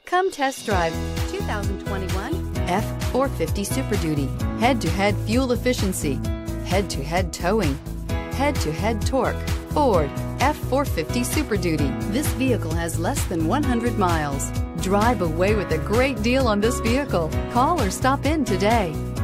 Come test drive 2021 F-450 Super Duty. Head-to-head fuel efficiency, head-to-head towing, head-to-head torque. Ford F-450 Super Duty. This vehicle has less than 100 miles. Drive away with a great deal on this vehicle. Call or stop in today.